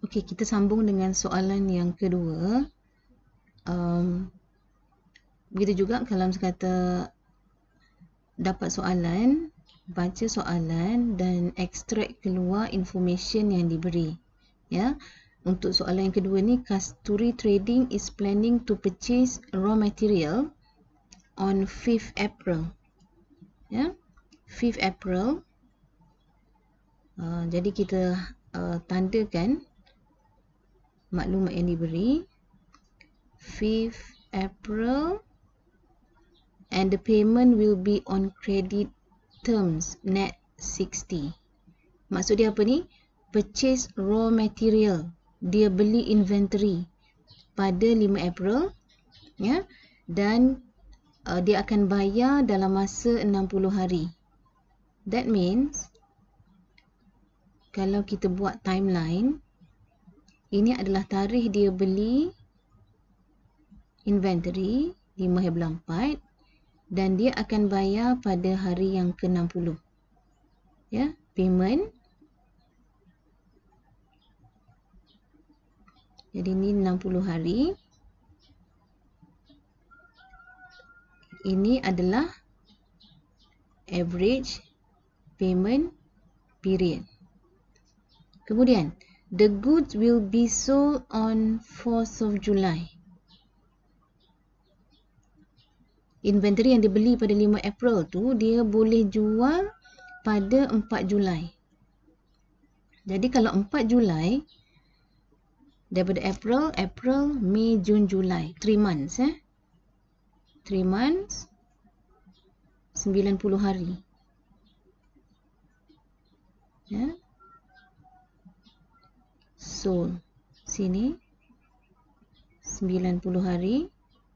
Okey, kita sambung dengan soalan yang kedua. Begitu juga kalau sekata dapat soalan, baca soalan dan ekstrak keluar information yang diberi. Ya. Untuk soalan yang kedua ni, Kasturi Trading is planning to purchase raw material on 5th April. Ya. 5th April. Jadi kita tandakan maklumat yang diberi. 5th April, and the payment will be on credit terms net 60. Maksud dia apa ni? Purchase raw material. Dia beli inventory pada 5 April, ya, dan dia akan bayar dalam masa 60 hari. That means kalau kita buat timeline, ini adalah tarikh dia beli inventory 5/4 dan dia akan bayar pada hari yang ke-60. Ya, payment. Jadi ni 60 hari. Ini adalah average payment period. Kemudian, the goods will be sold on 4th of July. Inventory yang dibeli pada 5 April tu, dia boleh jual pada 4 Julai. Jadi kalau 4 Julai, daripada April, Mei, Jun, Julai. 3 months. 3 months, 90 hari. Ya. So, sini 90 hari.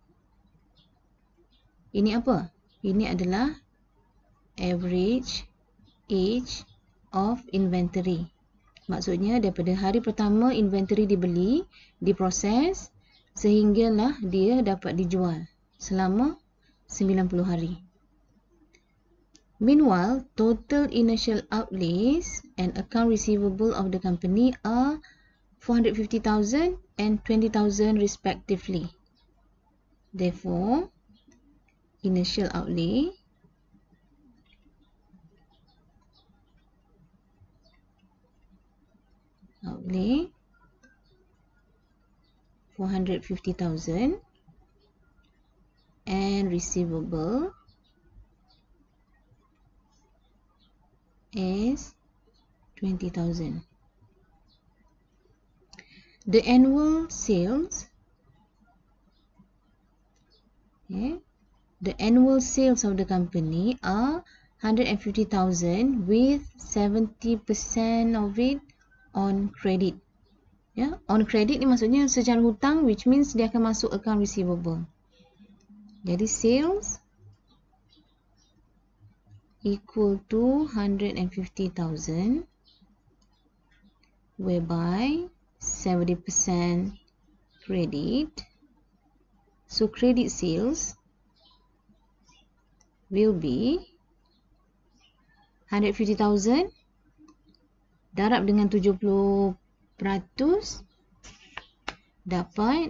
Ini apa? Ini adalah average age of inventory. Maksudnya daripada hari pertama inventory dibeli, diproses sehinggalah dia dapat dijual selama 90 hari. Meanwhile, total initial outlays and account receivable of the company are 450,000 and 20,000 respectively. Therefore, initial outlay outlay 450,000 and receivable is 20,000. The annual sales, okay, the annual sales of the company are 150,000 with 70% of it on credit. Ya, on credit ni maksudnya secara hutang, which means dia akan masuk account receivable. Jadi sales equal to 150,000 whereby 70% credit. So credit sales will be 150,000 darab dengan 70% dapat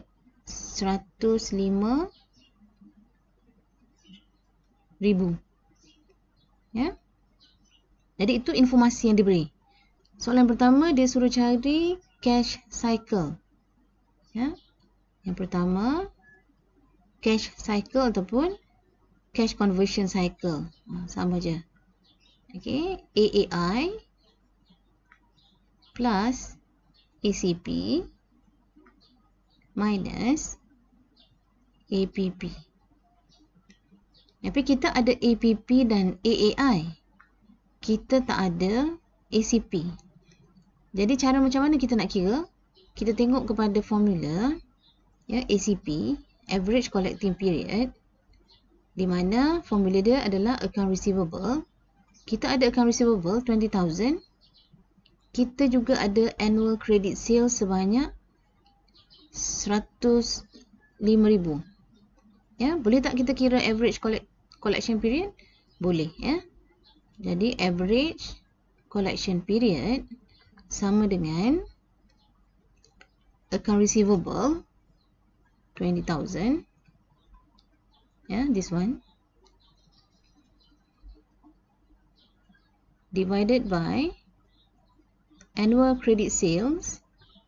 105,000. Ya. Jadi itu informasi yang diberi. Soalan pertama dia suruh cari cash cycle. Ya. Yang pertama cash cycle ataupun cash conversion cycle. Sama je. Okey, AAI plus ACP minus APP. Tapi kita ada APP dan AAI. Kita tak ada ACP. Jadi cara macam mana kita nak kira? Kita tengok kepada formula, ya, ACP, average collecting period, di mana formula dia adalah account receivable. Kita ada account receivable 20,000. Kita juga ada annual credit sales sebanyak 105,000. Ya, boleh tak kita kira average collection period? Boleh, ya. Jadi average collection period sama dengan account receivable 20,000. This one divided by annual credit sales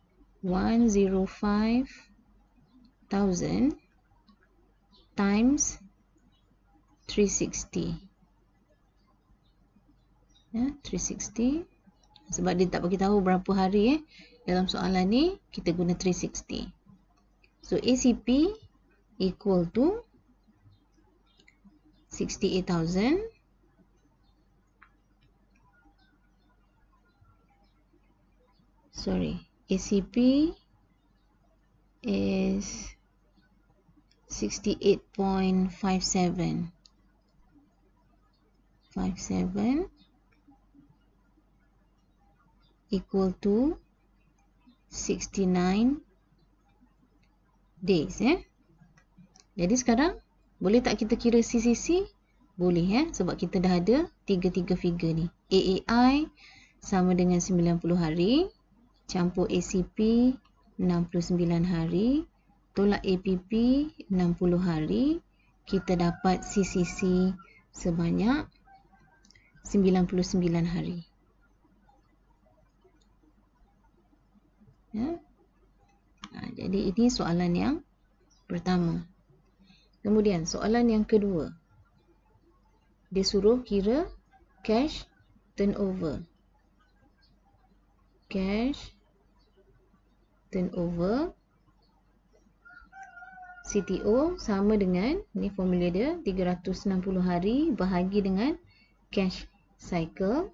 105,000 times 360. 360. Sebab dia tak bagi tahu berapa hari dalam soalan ni, kita guna 360. So ACP equal to 68,000 ACP is 68.57 equal to 69 days. Jadi sekarang boleh tak kita kira CCC? Boleh sebab kita dah ada tiga figure ni. AAI sama dengan 90 hari campur ACP 69 hari tolak APP 60 hari, kita dapat CCC sebanyak 99 hari. Jadi ini soalan yang pertama. Kemudian soalan yang kedua, dia suruh kira cash turnover. Cash turnover CTO sama dengan, ni formula dia, 360 hari bahagi dengan cash cycle.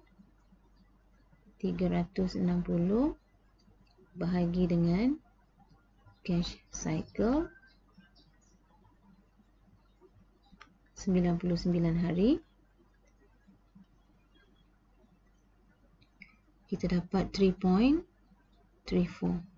360 bahagi dengan cash cycle 99 hari. Kita dapat 3.34.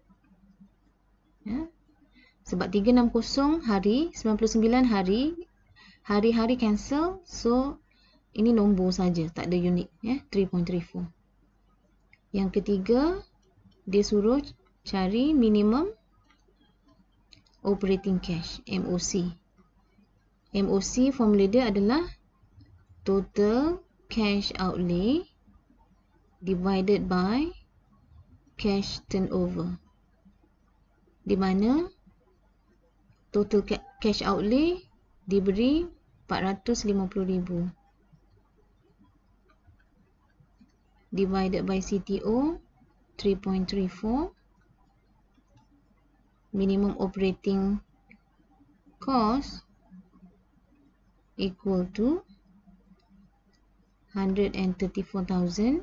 Sebab 360 hari, 99 hari, hari-hari cancel, so ini nombor saja, tak ada unit. 3.34. Yang ketiga, dia suruh cari minimum operating cash, MOC. MOC formula dia adalah total cash outlay divided by cash turnover, di mana total cash outlay diberi 450,000 divided by CTO 3.34, minimum operating cost equal to 134,730.53.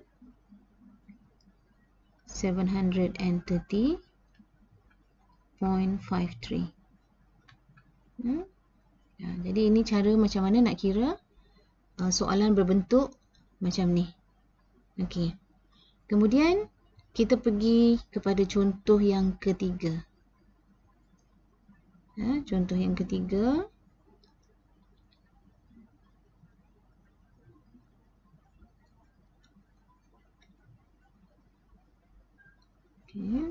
Jadi ini cara macam mana nak kira soalan berbentuk macam ni. Okey. Kemudian kita pergi kepada contoh yang ketiga. Contoh yang ketiga. Okay.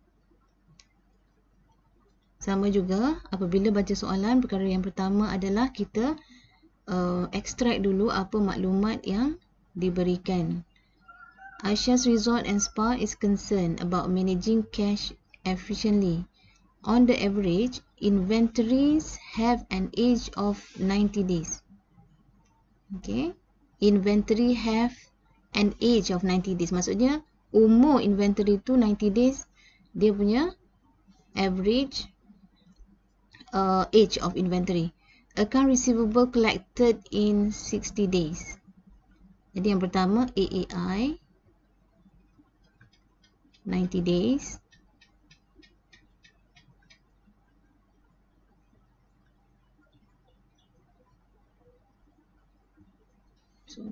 Sama juga, apabila baca soalan, perkara yang pertama adalah kita extract dulu apa maklumat yang diberikan. Aisha's Resort and Spa is concerned about managing cash efficiently. On the average, inventories have an age of 90 days. Okay. Inventory have an age of 90 days. Maksudnya, umur inventory tu 90 days, dia punya average age of inventory. Account receivable collected in 60 days. Jadi yang pertama, AAI 90 days. So,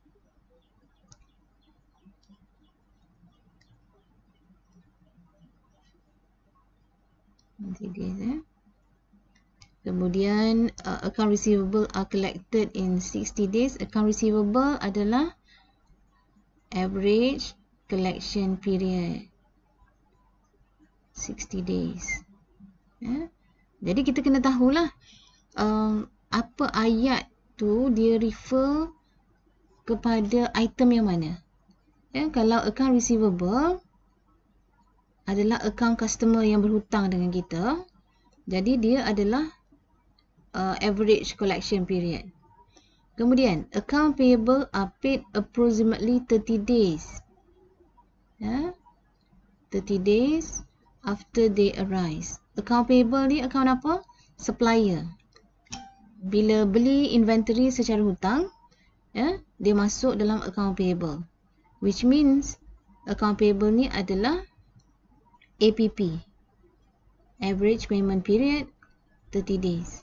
kemudian account receivable are collected in 60 days. Account receivable adalah average collection period. 60 days. Ya. Jadi kita kena tahulah apa ayat tu dia refer kepada item yang mana. Ya, kalau account receivable adalah account customer yang berhutang dengan kita, jadi dia adalah average collection period. Kemudian, account payable are paid approximately 30 days. Ya, 30 days after they arise. Account payable ni account apa? Supplier. Bila beli inventory secara hutang, ya, dia masuk dalam account payable. Which means, account payable ni adalah APP. Average payment period, 30 days.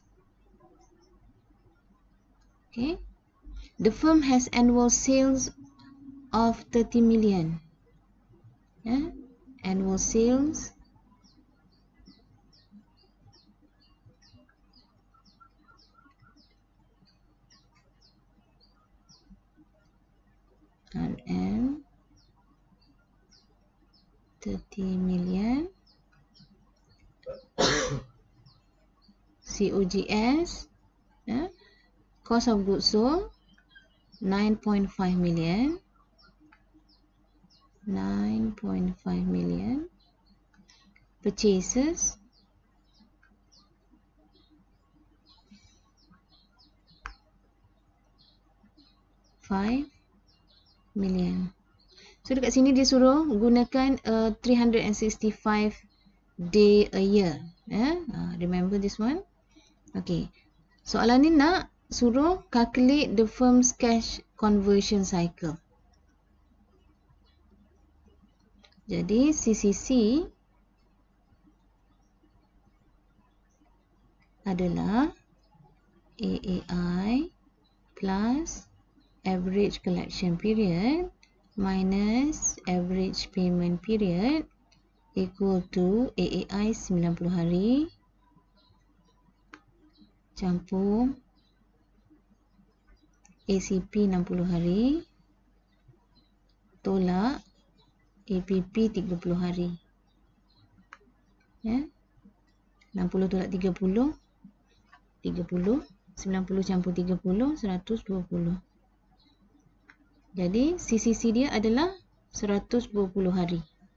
Okay. The firm has annual sales of 30 million. Yeah. Annual sales and 30 million. COGS, yeah. Cost of goods sold 9.5 million. 9.5 million. Purchases 5 million. So dekat sini dia suruh gunakan 365 day a year. Remember this one? Okay. Soalan ni nak suruh calculate the firm's cash conversion cycle. Jadi CCC adalah AAI plus average collection period minus average payment period equal to AAI 90 hari campur ACP 60 hari tolak APP 30 hari. Ya. 60 tolak 30, 30, 90 campur 30, 120. Jadi CCC dia adalah 120 hari.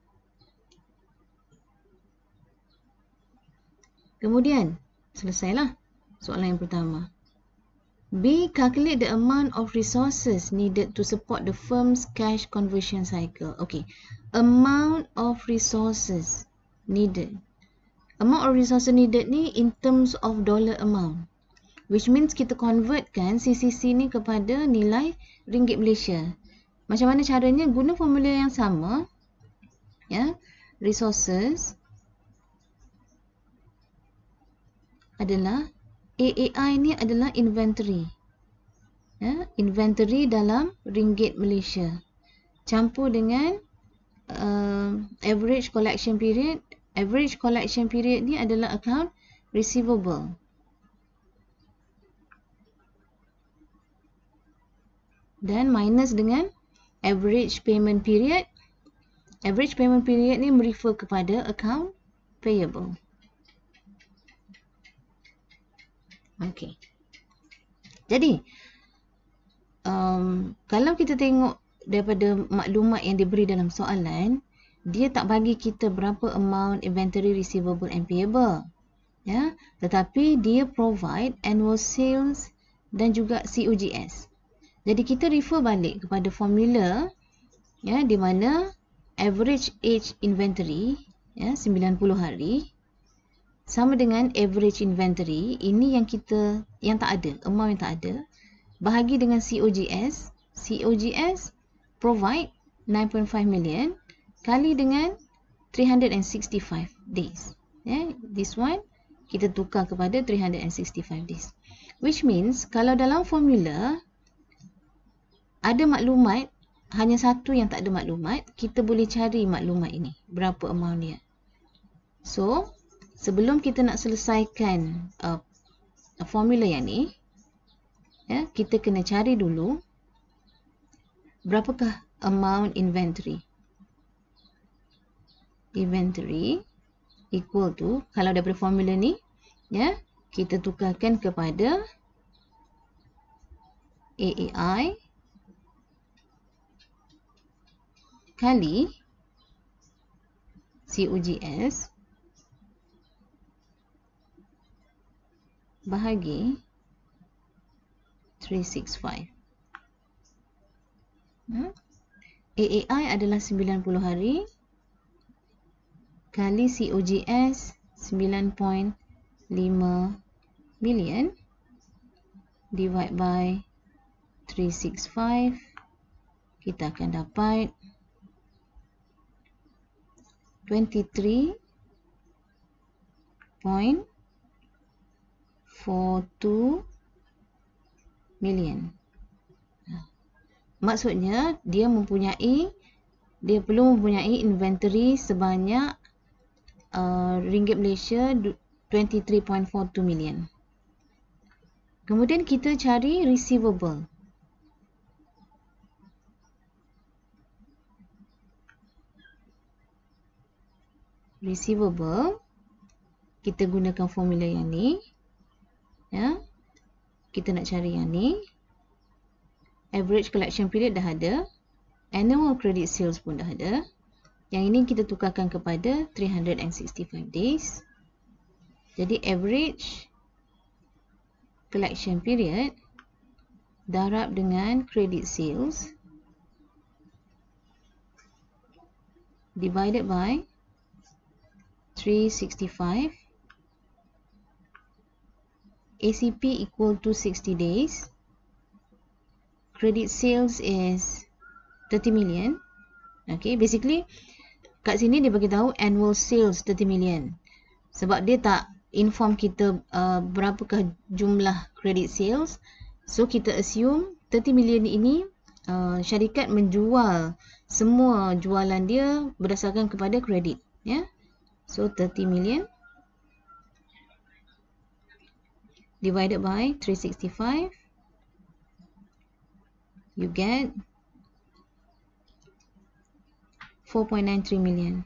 Kemudian, selesailah soalan yang pertama. B. Calculate the amount of resources needed to support the firm's cash conversion cycle. Okay. Amount of resources needed. Amount of resources needed ni in terms of dollar amount. Which means kita convertkan CCC ni kepada nilai ringgit Malaysia. Macam mana caranya? Guna formula yang sama. Ya. Resources adalah AAI ni adalah inventory. Ya, inventory dalam ringgit Malaysia. Campur dengan average collection period. Average collection period ni adalah account receivable. Dan minus dengan average payment period. Average payment period ni merefer kepada account payable. Okey. Jadi, kalau kita tengok daripada maklumat yang diberi dalam soalan, dia tak bagi kita berapa amount inventory receivable and payable. Ya, tetapi dia provide annual sales dan juga COGS. Jadi kita refer balik kepada formula ya, di mana average age inventory ya 90 hari sama dengan average inventory, ini yang tak ada, amount yang tak ada, bahagi dengan COGS. COGS provide 9.5 million kali dengan 365 days. Yeah, this one kita tukar kepada 365 days. Which means kalau dalam formula ada maklumat, hanya satu yang tak ada maklumat, kita boleh cari maklumat ini, berapa amount dia. So, sebelum kita nak selesaikan formula yang ni, ya, kita kena cari dulu berapakah amount inventory. Inventory equal to, kalau daripada formula ni, ya, kita tukarkan kepada AAI kali COGS bahagi 365. AAI adalah 90 hari kali COGS 9.5 million divide by 365, kita akan dapat 23.42 million. Maksudnya dia perlu mempunyai inventory sebanyak ringgit Malaysia 23.42 million. Kemudian kita cari receivable. Receivable, kita gunakan formula yang ni. Ya. Kita nak cari yang ni. Average collection period dah ada. Annual credit sales pun dah ada. Yang ini kita tukarkan kepada 365 days. Jadi average collection period darab dengan credit sales divided by 365. ACP equal to 60 days. Credit sales is 30 million. Okay, basically kat sini dia bagi tahu annual sales 30 million. Sebab dia tak inform kita berapakah jumlah credit sales. So kita assume 30 million ini syarikat menjual semua jualan dia berdasarkan kepada kredit, ya. So 30 million divided by 365, you get 4.93 million.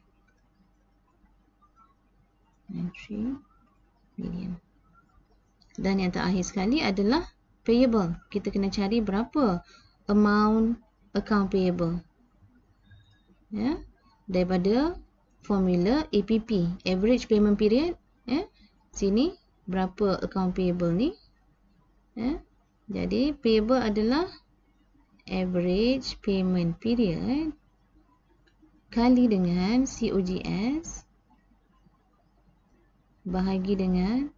93 million. Dan yang terakhir sekali adalah payable. Kita kena cari berapa amount account payable. Ya, daripada formula APP, average payment period, ya. Sini berapa account payable ni? Ya. Jadi payable adalah average payment period kali dengan COGS bahagi dengan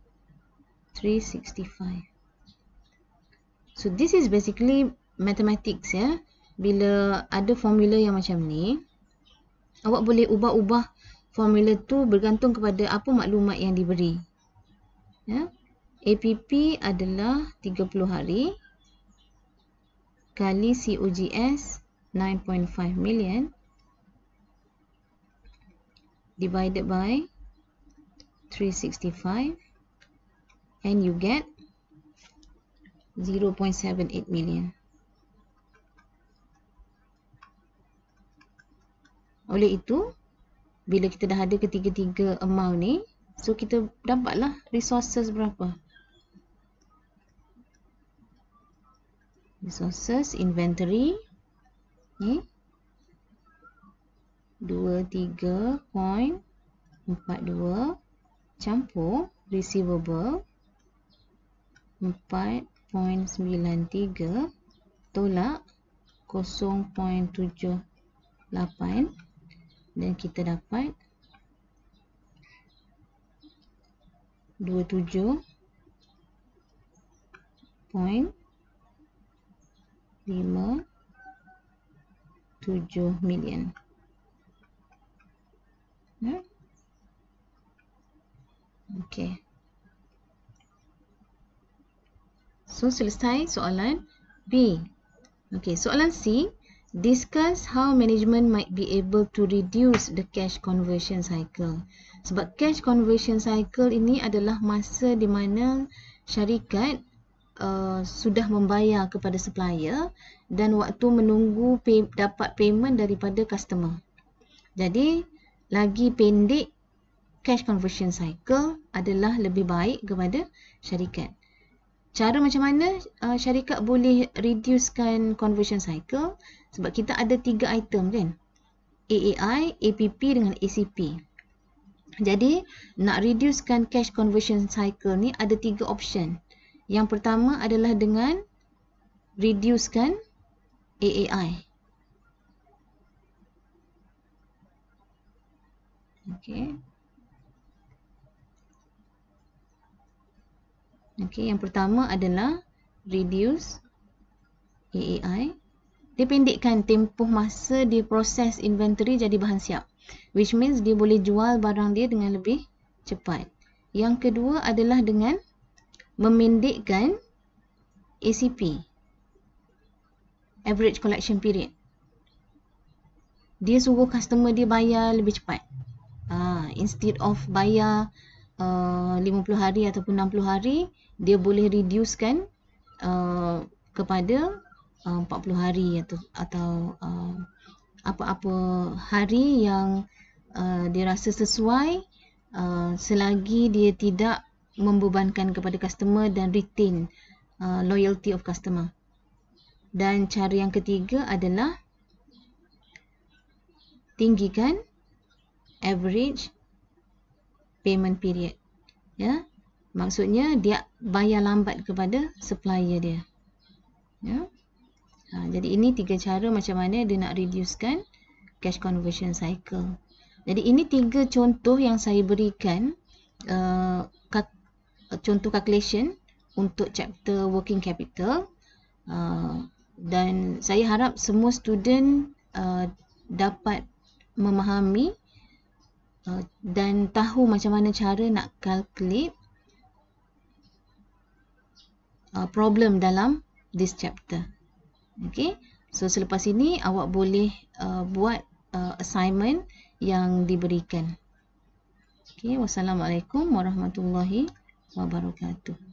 365. So this is basically mathematics, ya. Bila ada formula yang macam ni, awak boleh ubah-ubah formula tu bergantung kepada apa maklumat yang diberi. Ya. APP adalah 30 hari kali COGS 9.5 million divided by 365 and you get 0.78 million. Oleh itu, bila kita dah ada ketiga-tiga amount ni, so kita dapatlah resources berapa. Resources, inventory ni 23.42 campur receivable 4.93 tolak 0.78 dan kita dapat 27.57 million. Okay. So selesai soalan B. Okay, soalan C. Discuss how management might be able to reduce the cash conversion cycle. Sebab cash conversion cycle ini adalah masa di mana syarikat sudah membayar kepada supplier dan waktu menunggu dapat payment daripada customer. Jadi lagi pendek cash conversion cycle adalah lebih baik kepada syarikat. Cara macam mana syarikat boleh reducekan conversion cycle? Sebab kita ada 3 item kan? AAI, APP dengan ACP. Jadi, nak reducekan cash conversion cycle ni ada 3 option. Yang pertama adalah dengan reducekan AAI. Okay. Okay, yang pertama adalah reduce AAI. Dia pendekkan tempoh masa dia proses inventory jadi bahan siap. Which means dia boleh jual barang dia dengan lebih cepat. Yang kedua adalah dengan memendekkan ACP, Average Collection Period. Dia suruh customer dia bayar lebih cepat. Instead of bayar 50 hari ataupun 60 hari, dia boleh reducekan kepada 40 hari atau apa-apa hari yang dia rasa sesuai, selagi dia tidak membebankan kepada customer dan retain loyalty of customer. Dan cara yang ketiga adalah tinggikan average payment period. Ya, maksudnya dia bayar lambat kepada supplier dia. Ya. Jadi ini 3 cara macam mana dia nak reducekan cash conversion cycle. Jadi ini 3 contoh yang saya berikan, contoh calculation untuk chapter working capital, dan saya harap semua student dapat memahami dan tahu macam mana cara nak calculate problem dalam this chapter. Okay, so selepas ini awak boleh buat assignment yang diberikan. Okay, wassalamualaikum warahmatullahi wabarakatuh.